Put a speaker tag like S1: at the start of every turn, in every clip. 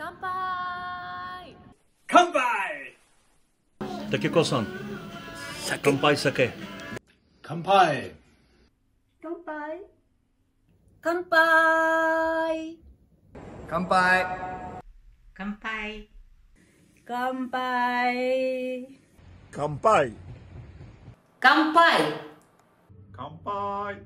S1: 乾杯。
S2: 乾杯。
S3: TOKIKOさん、乾杯酒。
S2: 乾杯。
S1: 乾杯。乾杯。
S2: 乾杯。
S1: 乾杯。乾杯。
S4: 乾杯。
S1: 乾杯。
S2: 乾杯。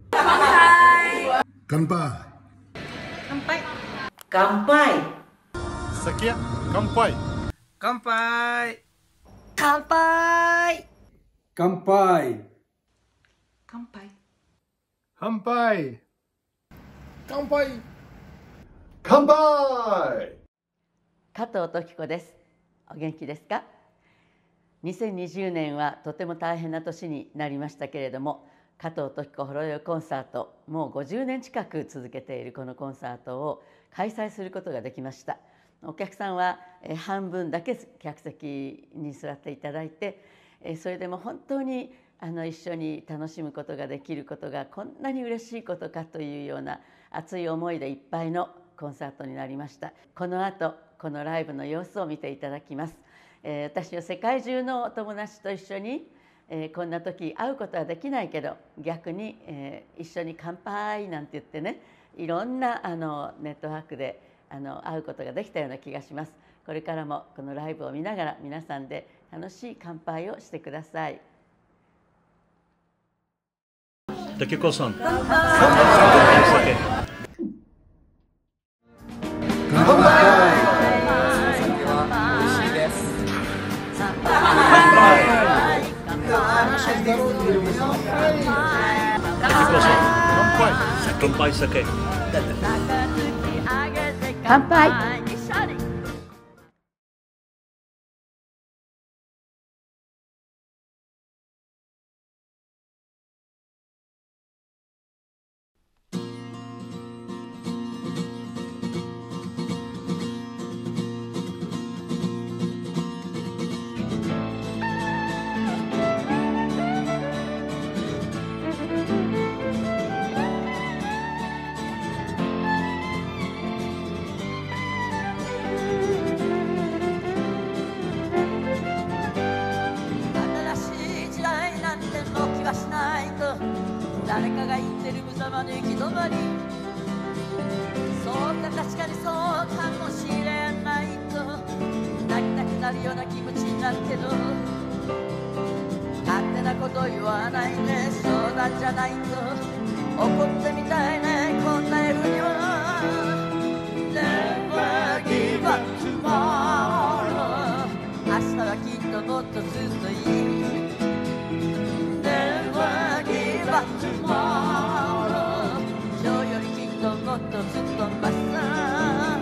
S4: 乾杯。
S1: 乾杯。乾杯。
S4: 酒や乾杯。
S2: 乾杯。
S1: 乾杯。
S2: 乾杯。
S1: 乾杯。
S4: 乾杯。
S2: 乾杯。乾杯。
S5: 加藤登紀子です。お元気ですか？2020年はとても大変な年になりましたけれども、加藤登紀子ほろ酔いコンサート、もう50年近く続けているこのコンサートを開催することができました。お客さんは半分だけ客席に座っていただいて、それでも本当に一緒に楽しむことができることがこんなに嬉しいことかというような熱い思いでいっぱいのコンサートになりました。この後このライブの様子を見ていただきます。私は世界中のお友達と一緒に、こんな時会うことはできないけど逆に、一緒に乾杯なんて言ってね、いろんなネットワークで会うことができたような気がします。これからもこのライブを見ながら皆さんで楽しい乾杯をしてください。
S3: TOKIKOさん、乾杯酒。
S2: 乾杯。酒は美味しいです。乾杯。
S3: TOKIKOさん、乾杯酒。
S5: 乾杯。
S6: 誰かが言ってる無様の行き止まり、そうか確かにそうかもしれないと泣きたくなるような気持ちになるけど、勝手なこと言わないで、そうなんじゃないと怒ってみたいね、こんな夜には。 Never give up tomorrow、 明日はきっともっとずっといい。 Never give up tomorrow、 今日よりきっともっとずっとマシさ。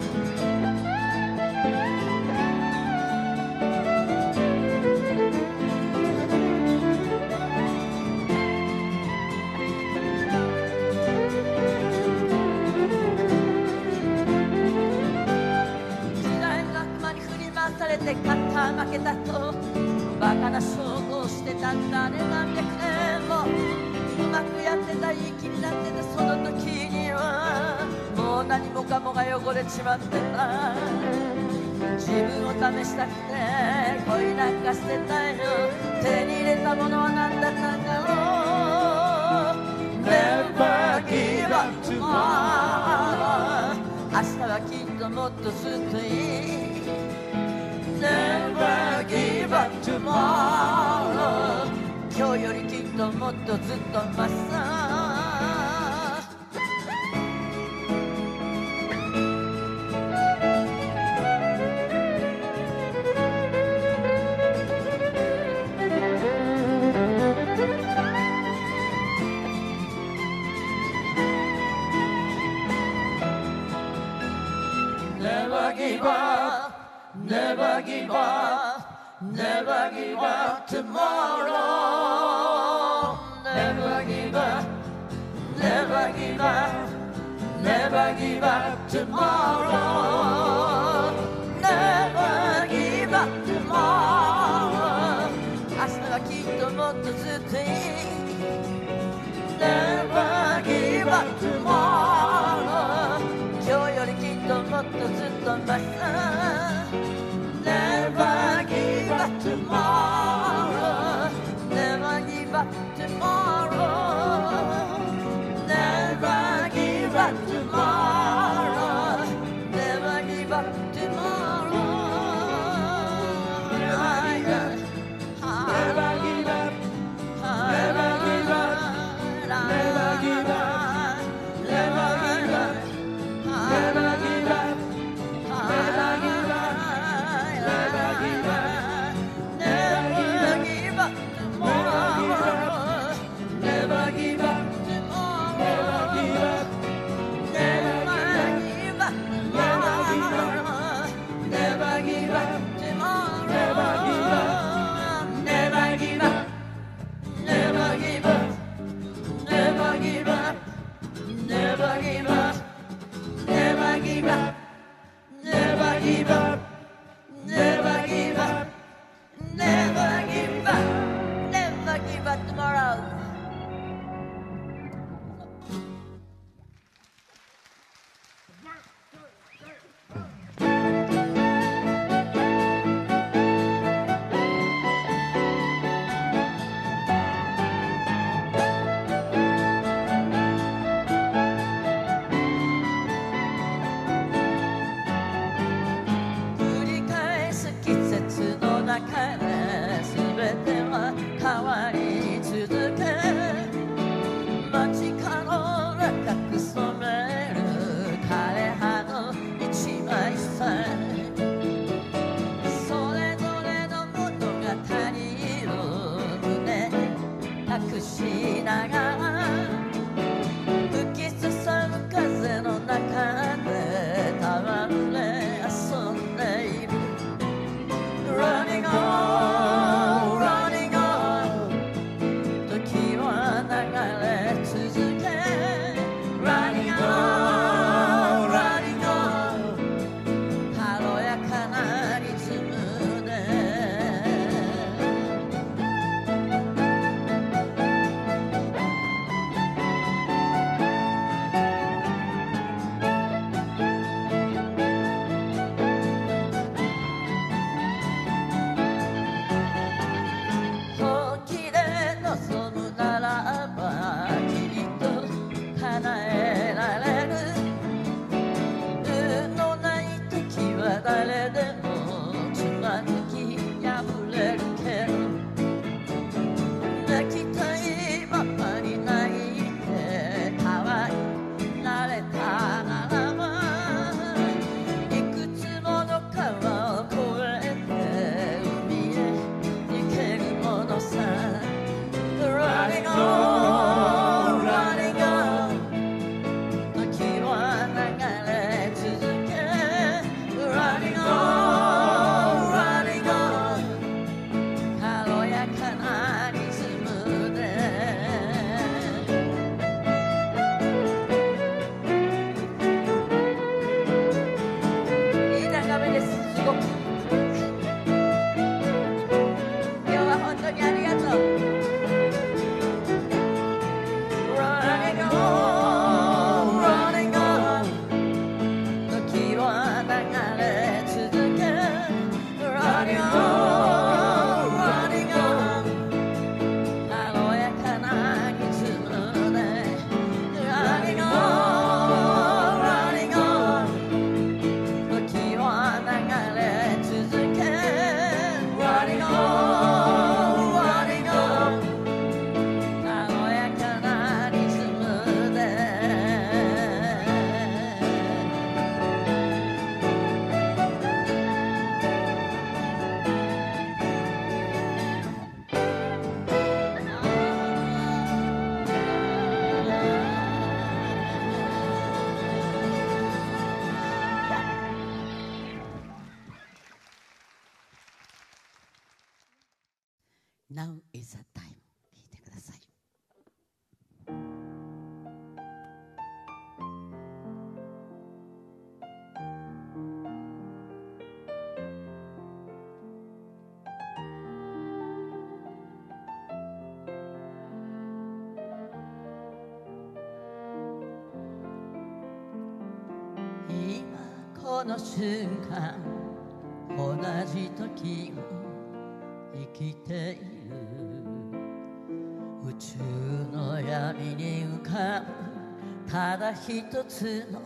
S6: 時代の悪魔に振り回されて勝った負けたとバカな勝負をしてたんだね。何百年もうまくやってたいい気になってたその時にはもう何もかもが汚れちまってた。自分を試したくて恋なんかしてたよ。手に入れたものは何だったんだろう。 Never give up tomorrow、 明日はきっともっとずっといい。 Never give up tomorrow、 今日よりきっともっとずっとマシさ。Never give up, never give up, never give up tomorrow. Never give up, never give up, never give up tomorrow. Never give up tomorrow、 明日はきっともっとずっといい。 Never give up tomorrow、 今日よりきっともっとずっと on my side. Never give up tomorrow. Never give up tomorrow. Never give up tomorrow. Never give up tomorrow. Never give up. Never give up. Never give up. Never give up. Never give up. Never give up. Never give up. Never give up tomorrow. Never give up tomorrow. Never give up. Never give up tomorrow. Never give up. Never give up. Never give up. Never give up. Never give up. Never give up. Never give up. Never give up. Never give up. Never give up. Never give up tomorrow.繰り返す季節の中で全ては変わり続け、街角赤く染める枯葉の一枚さえ、それぞれの物語を胸に隠しながら、吹きすさぶ風の中で戯れ遊んでいる。Running on, running on 時は流れ続け Running on, running on 軽やかなリズムで本気で望むならばきっと叶えられる。運のない時は誰でもつまずき破れるけど、泣きたいままに泣いて可愛いなれたならば、いくつもの川を越えて海へ行けるものさ。Running この瞬間同じ時を生きている宇宙の闇に浮かぶただ一つの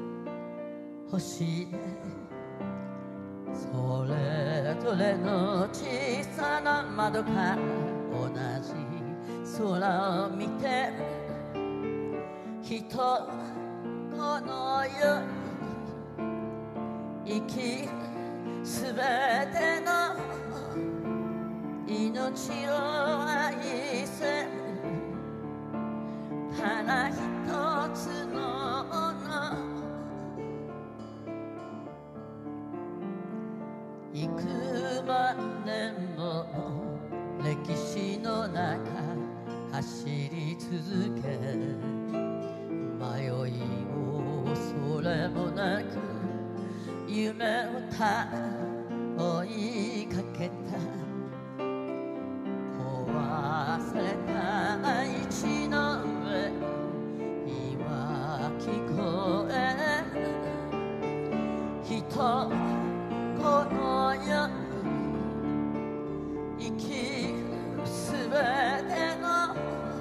S6: 星でそれぞれの小さな窓から同じ空を見て人この世に生きるすべての命を愛せるただ一つの幾万年もの歴史の中走り続け迷いもそれもなく夢をた追いかけた壊された大地の上今聞こえる人この世に生きるすべての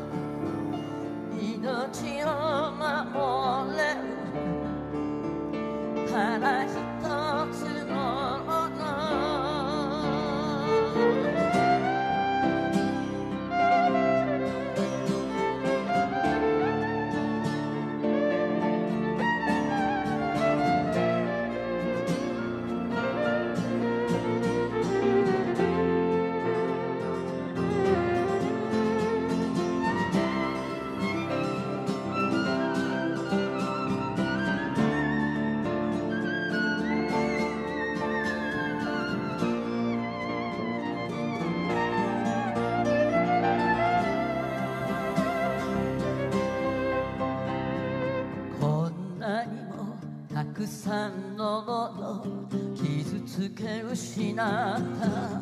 S6: 命を守れるただ一つのものたくさんのもの傷つけ失った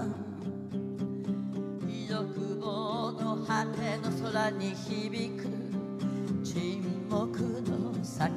S6: 魅力望の果ての空に響く沈黙の叫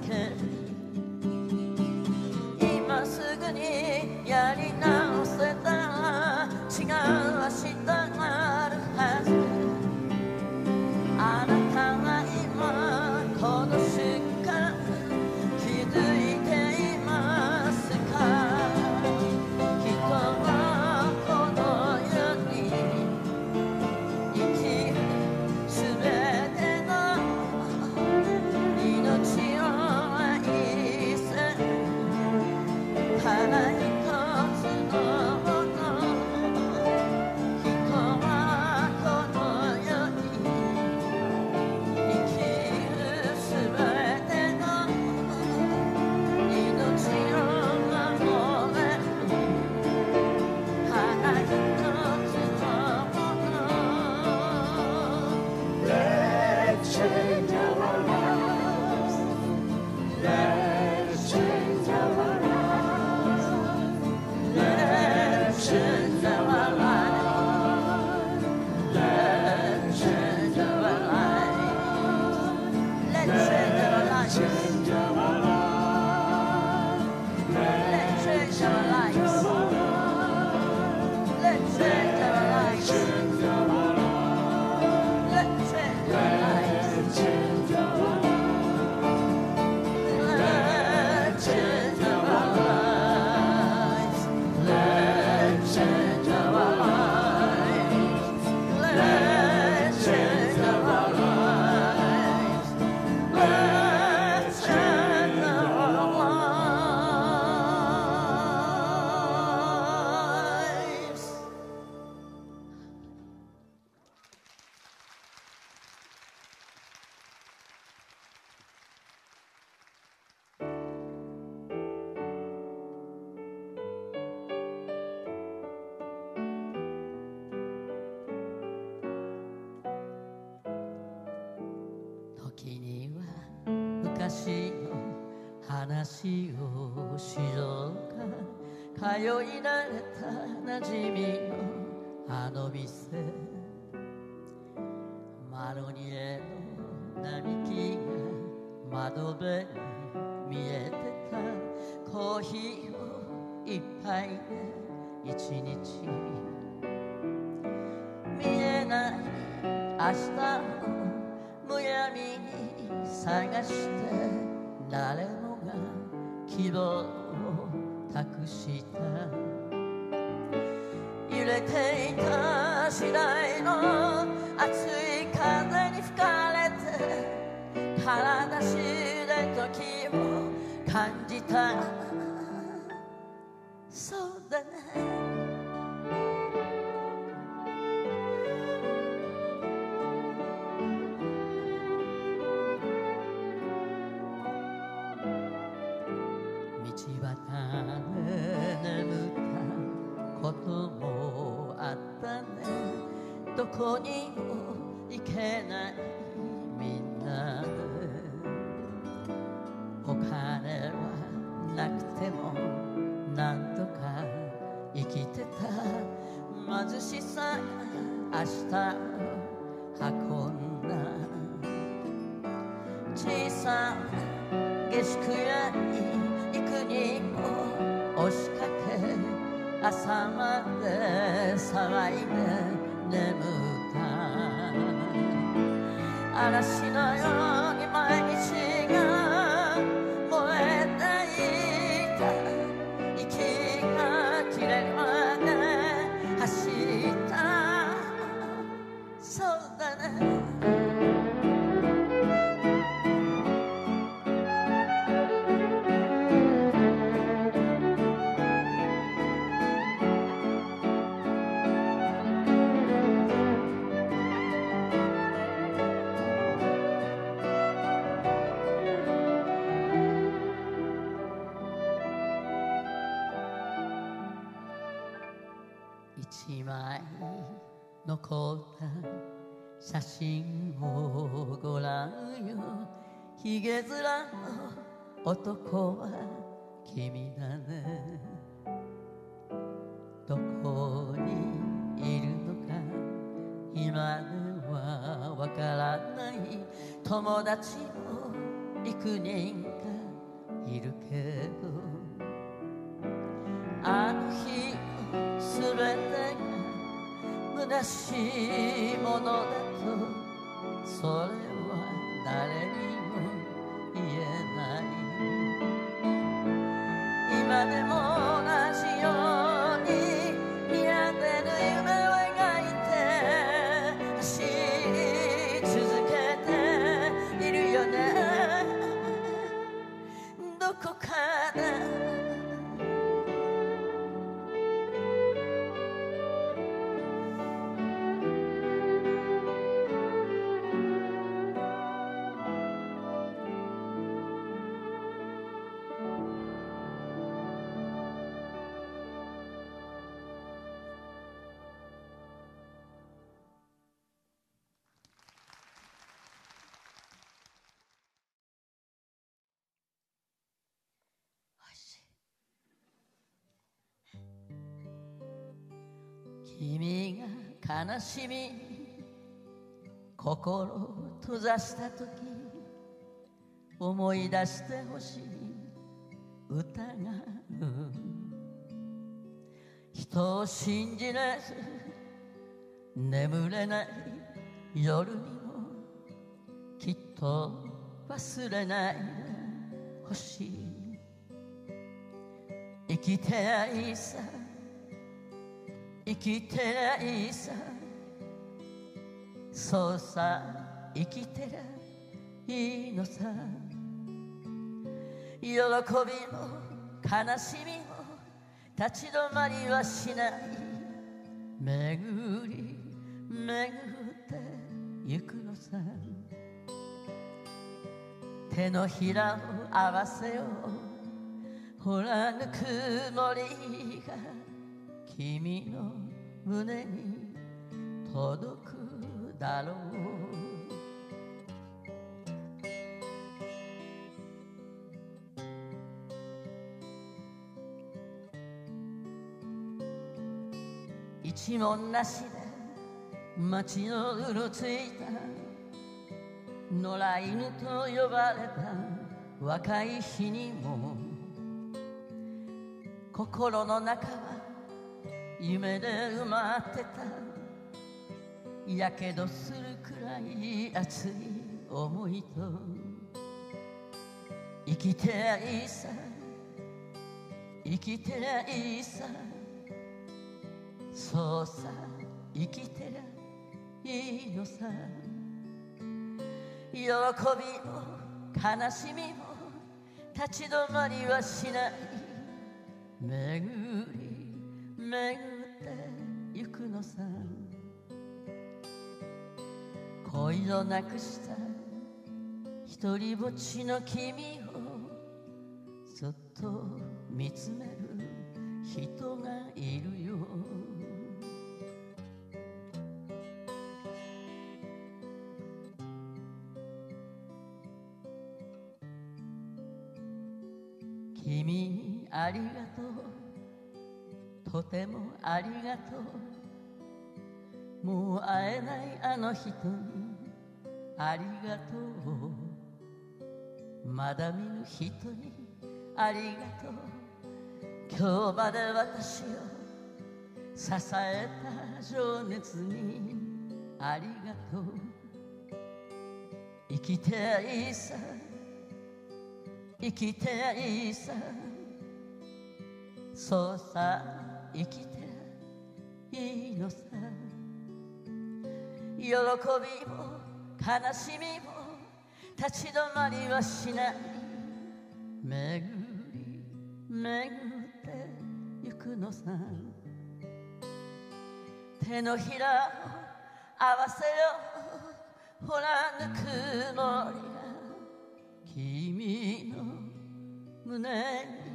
S6: び今すぐにやり直せたら違う明日があるはずあなたは今この瞬間気づいていますか人はこの世に生きるすべての命を愛せただ一つのもの人はこの世に生きるすべての命を守れるただ一つのもの Let's change our lives Let's change our lives Let's change our lives Let's change our lives Let's change our lives Change our lives Let's change our lives Let's change our lives Change our lives Let's change our lives Change our lives Let's change our lives Let's change our lives Let's change our lives Let's change our lives 時には昔の話をしようか通い慣れた馴染みのあの店マロニエの並木が窓辺に見えてた恋ーヒーを一杯で一日見えない明日をむやみに探して誰もが希望を託した揺れていた次第の熱い風に吹かれて体知れ時を感じたそうだね道端で眠ったこともあったねどこにも行けないみんなでお金はなくてもなんとか生きてた貧しさが明日を運んだ小さな下宿屋に行くにも押しかけ朝まで騒いで眠った嵐のように毎日が燃えていた息が切れるまで走ったそうだね一枚残った写真をご覧よひげ面の男は君だねどこにいるのか今ではわからない友達も幾人かいるけどあの日すべてが虚しいものだとそれは誰にも言えない今でも同じように見当てぬ夢を描いて走り続けているよねどこかで君が悲しみ心を閉ざした時思い出してほしい歌が人を信じれず眠れない夜にもきっと忘れないでほしい生きてやいさ生きてやいさそうさ生きてりゃいいのさ喜びも悲しみも立ち止まりはしない巡り巡ってゆくのさ手のひらを合わせようほらぬくもりが君の胸に届くだろう一文なしで街のうろついた野良犬と呼ばれた若い日にも心の中は夢で埋まってた。やけどするくらい熱い思いと、生きてりゃいいさ、生きてりゃいいさ、そうさ、生きてりゃいいのさ。喜びも悲しみも立ち止まりはしない。巡り巡ってゆくのさ。恋をなくした一人ぼっちの君をそっと見つめる人がいるよ。君ありがとう、とてもありがとう。もう会えないあの人にありがとう。まだ見ぬ人にありがとう。今日まで私を支えた情熱にありがとう。生きていいさ、生きていいさ、そうさ、生きていいのさ。喜びも悲しみも立ち止まりはしない。巡り巡ってゆくのさ。手のひらを合わせよ、ほらぬくもりが君の胸に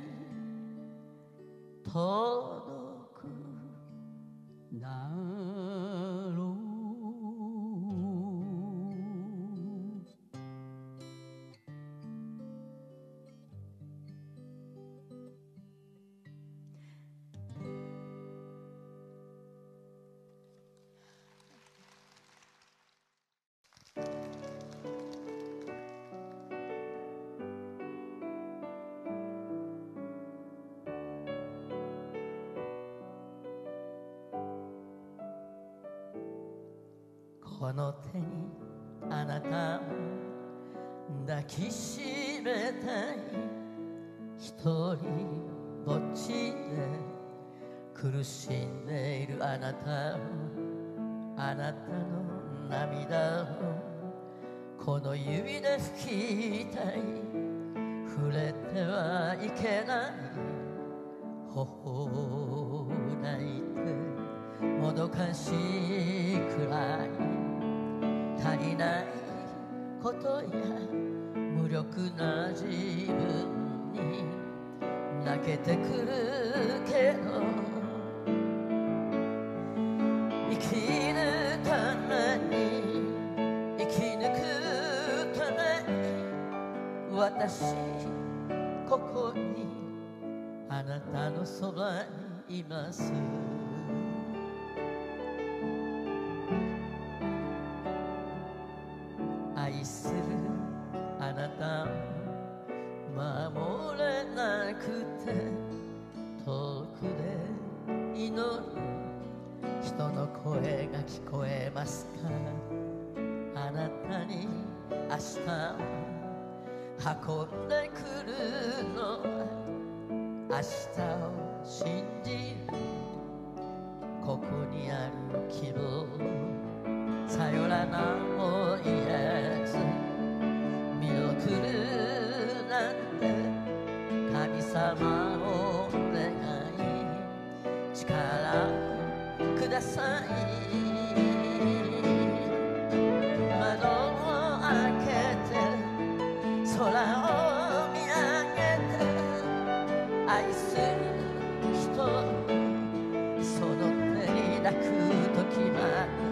S6: 届くだろう。この手にあなたを抱きしめたい。一人ぼっちで苦しんでいるあなたを、あなたの涙をこの指で拭きたい。触れてはいけない頬泣いてもどかしいくらい。足りないことや無力な自分に泣けてくるけど、生きるために生き抜くために私ここにあなたのそばにいます。愛するあなたを守れなくて遠くで祈る人の声が聞こえますか。あなたに明日を運んでくるのは明日を信じるここにある希望。さよならも言えず見送るなんて神様を願い力ください。窓を開けて空を見上げて愛する人その手に抱く時まで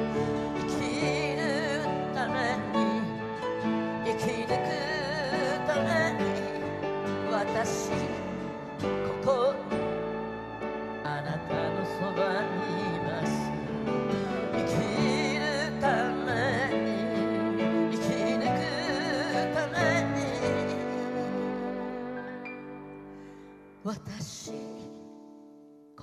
S6: 私ここあなたのそばにいます。生きるために生き抜くために私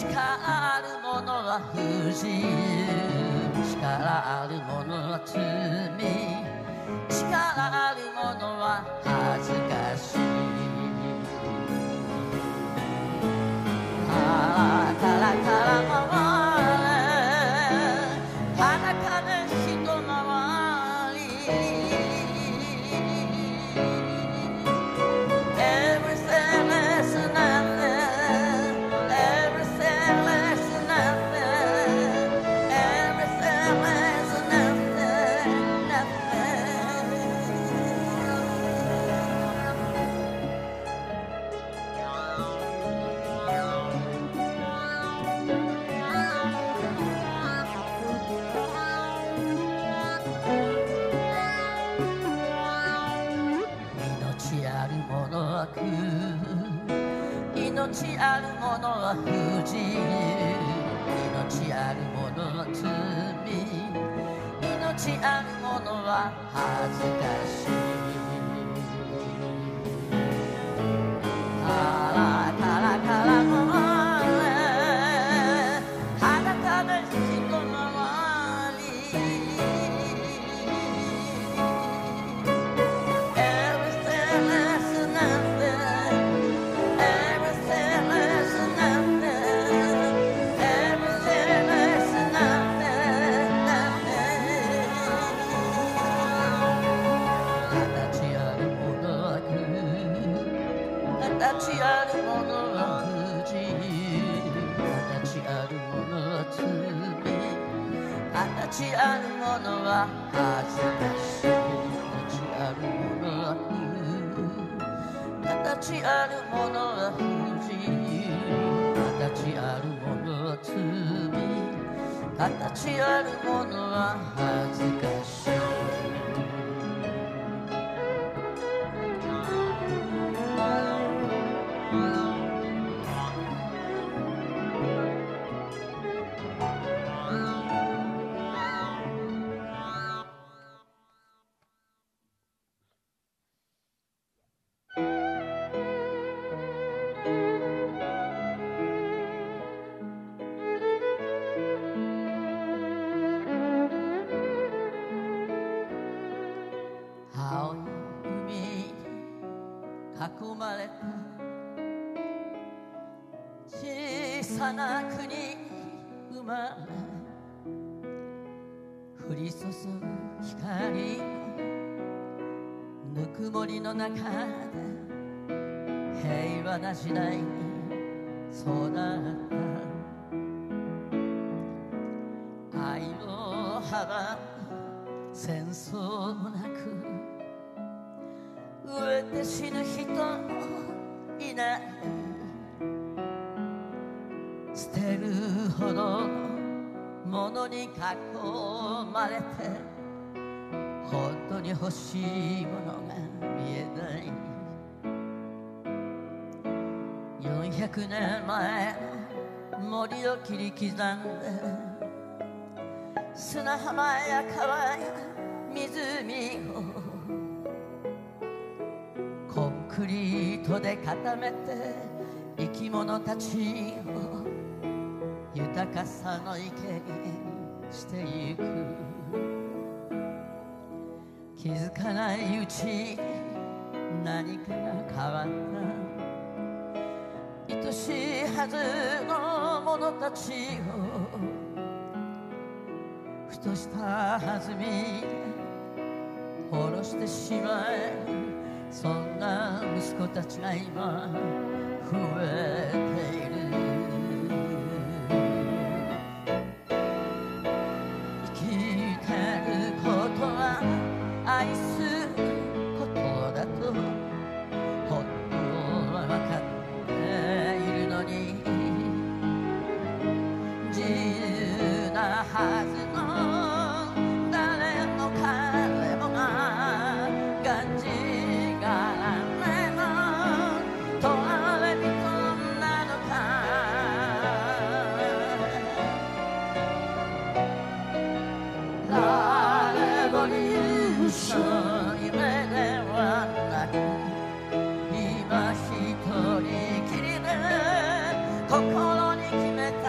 S6: あるものは不自由、力あるものは罪、力あるものは恥ずかしい。カラカラ回れ裸で一回り、Everything is nothing, everything is nothing, everything is nothing, nothing. 命あるものは苦、命あるものは不自由、命あるものは罪、命あるものは恥ずかしい。カラカラカラ回れ裸で一回り、Everything is nothing, everything is nothing, everything is nothing, nothing. 形あるものは苦、形あるものは不自由、形あるものは罪、形あるものは恥ずかしい。形あるものは苦、形あるものは不自由、形あるものは罪、形あるものは恥ずかしい。青い海に囲まれた小さな国に生まれ、降り注ぐ光ぬくもりの中で平和な時代に育った愛を阻む戦争もなく、飢えて死ぬ人もいない、捨てるほどのものに囲まれて本当に欲しいものが見えない。400年前の森を切り刻んで、砂浜や川や湖をコンクリートで固めて生き物たちを豊かさの池にしてゆく。気づかないうちに何かが変わった。愛しいはずの者たちをふとした弾みで殺してしまえる、そんな息子たちが今増えている。生きてることは愛することだと本当は分かっているのに、自由なはずの誰も彼もががんじがらめの囚われ人なのか。レボリューション夢ではなく、今一人きりで心に決めて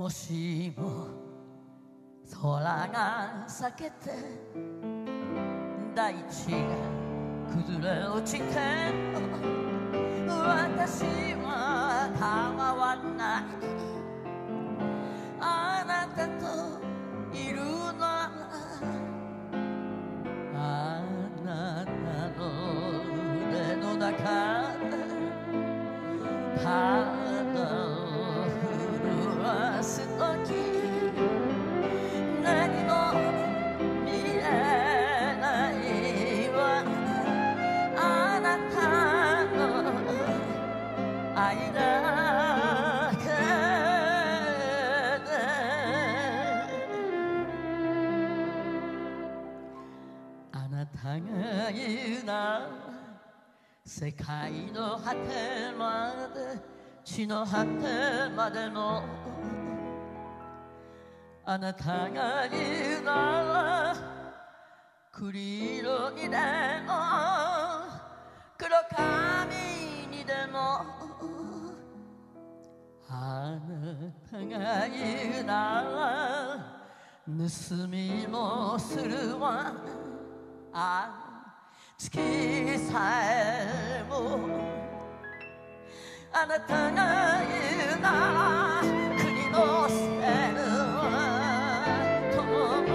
S6: もしも空が裂けて大地が崩れ落ちて私は構わないあなたといるならあなたの腕の中で体を震わすとき何も見えないわあなたの愛だけであなたが言うな世界の果てまで地の果てまでのあなたが言うなら栗色にでも黒髪にでもあなたが言うなら盗みもするわ月さえもあなたが言うなら国の捨てる友も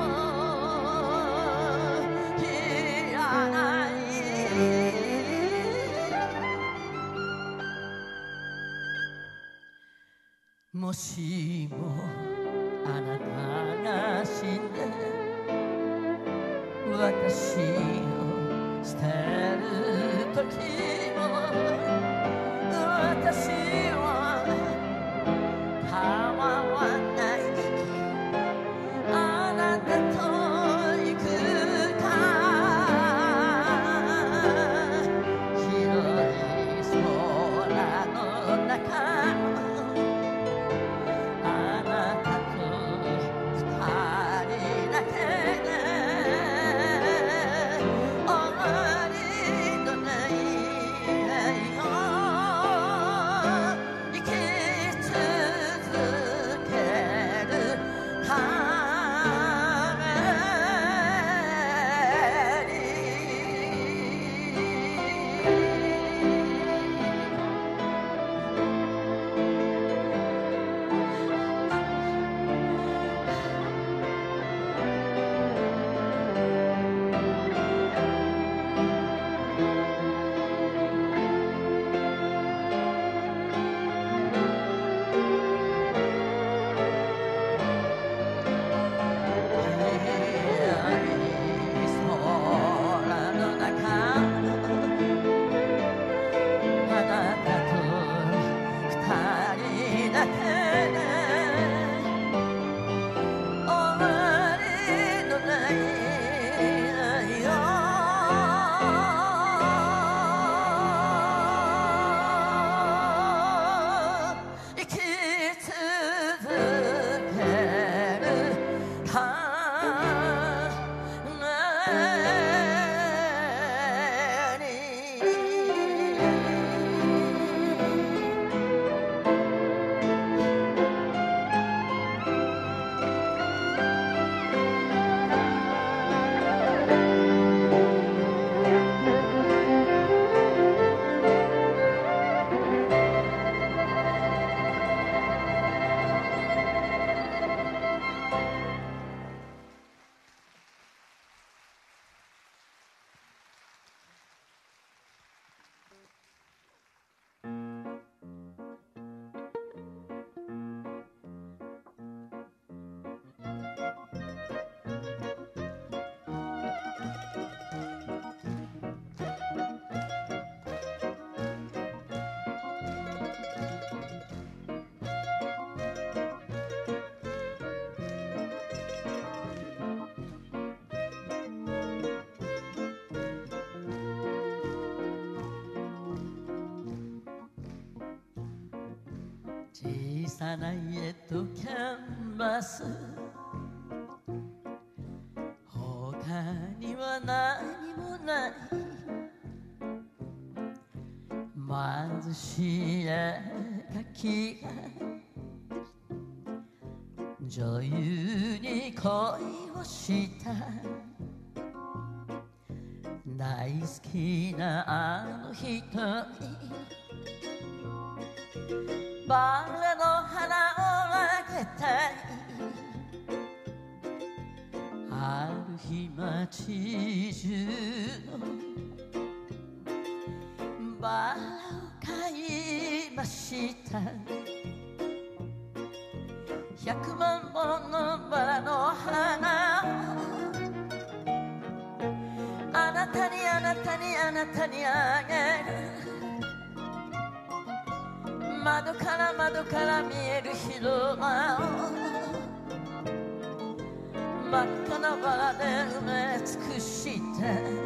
S6: いらないもしもあなたが死んで私を捨てる時も私は構わないあなたと行くか広い空の中あなたと二人だけで小さな家とキャンバス他には何もない貧しい絵描きが女優に恋をした大好きなあの人にバラの花をあげたいある日街中のバラを買いました100万本のバラの花あなたにあなたにあなたにあげる窓から見える広間を真っ赤なバラで埋め尽くして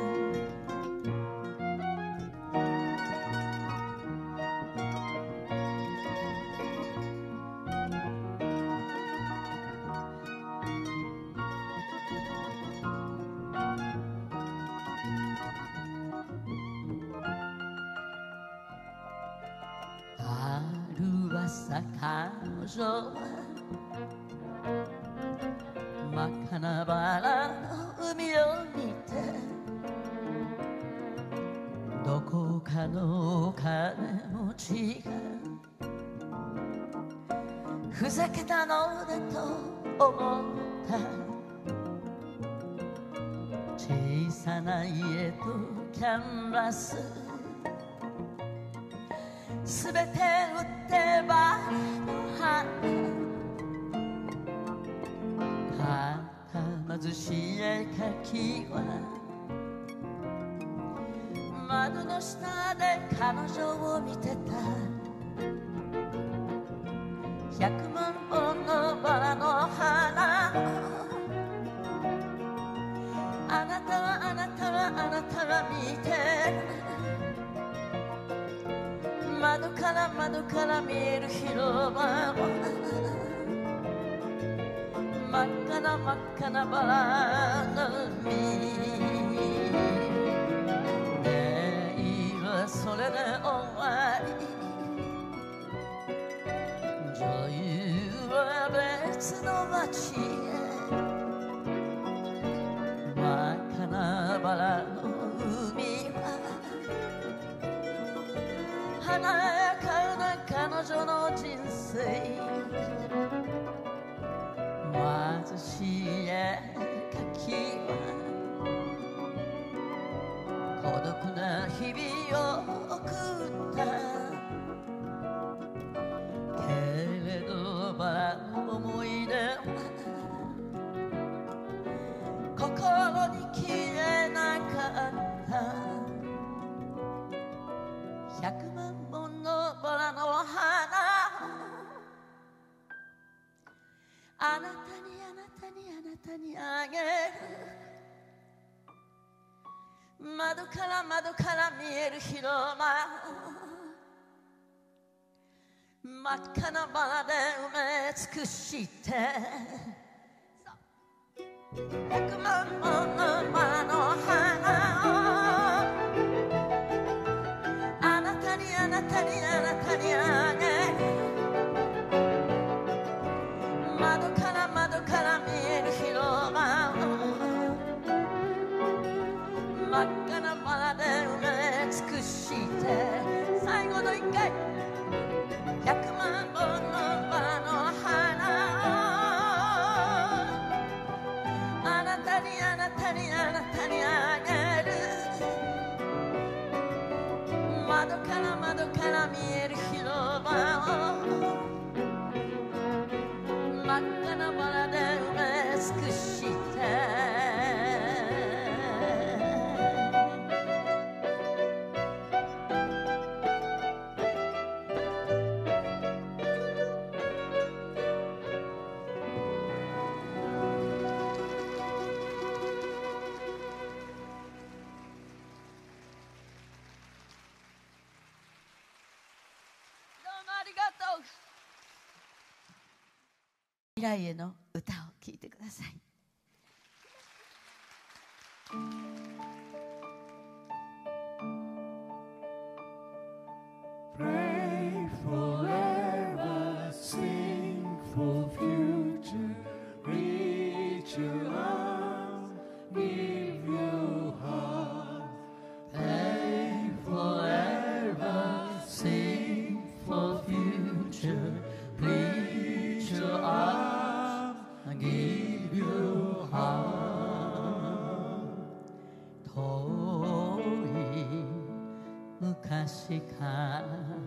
S6: 彼女は真っ赤なバラの海を見てどこかのお金持ちがふざけたのねと思った小さな家とキャンバスすべて売ってばの花かた貧しい絵描きは窓の下で彼女を見てた100万本のバラの花あなたはあなたはあなたは見てる窓から見える広場を真っ赤なバラの海デイはそれで終わり女優は別の街へ真っ赤なバラの海は華やかな彼女の人生貧しい絵描きは孤独な日々を送ったけれどバラの思い出は心に消えなかった100万本のバラの花あなたにあなたにあなたにあげる窓から見える広間真っ赤なバラで埋め尽くして100万本のバラの花をあなたにあなたにあなたにあげる窓から見える広場を真っ赤なバラで埋め尽くして最後の一回100万本のバラの花をあなたにあなたにあなたにあげる窓から見える広場を真っ赤なバラで埋め尽くして未来への歌を聴いてください。
S7: Pray forever, sing for future.
S6: 確か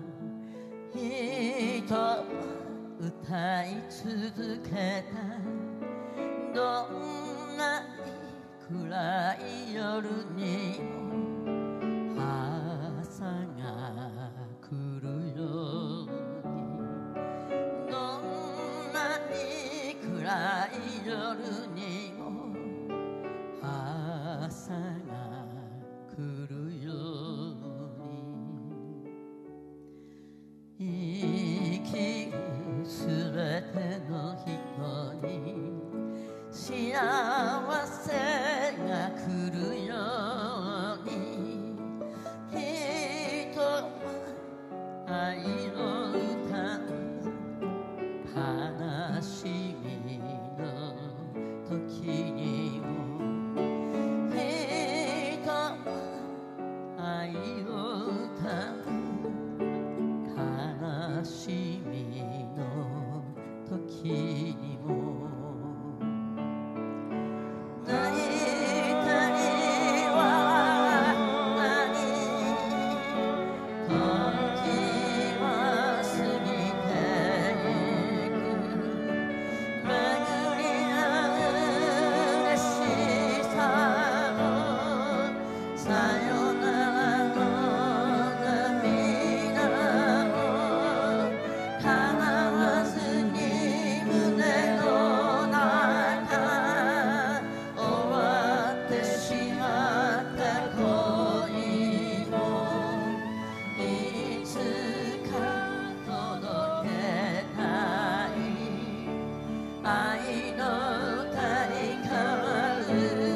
S6: 人は歌い続けたどんなに暗い夜にも朝が来るようにどんなに暗い夜にも朝が来るように生きるすべての人に幸せが来るように人は愛の歌悲しみの時にも人は愛を歌う悲しみの時にも泣いたり笑ったり時は過ぎてゆく巡り合う嬉しさもさよならの涙も叶わずに胸の中終わってしまった恋もいつか届けたい愛の歌に変わる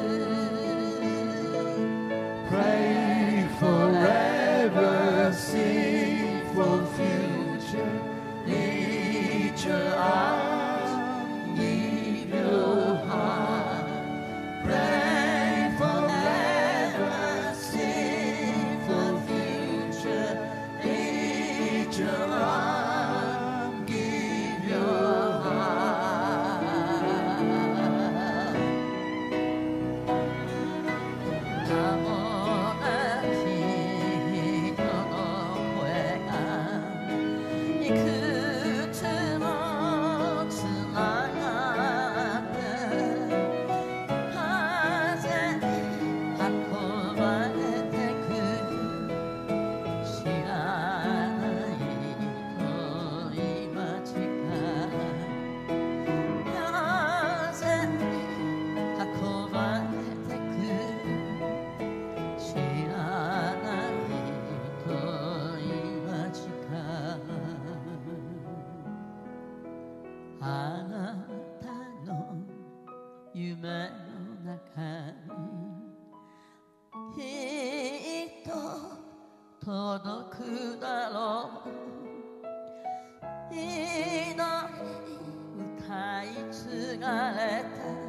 S7: Pray forever, sing for future, lead your eyes, give your heart. Pray forever, sing for future, lead your heart, give your heart. 名もなき人の声がいくつもつながって風に運ばれてく知らない遠い街から風に運ばれてく知らない遠い街からあなたの夢の中にきっと届くだろう祈り歌い継がれた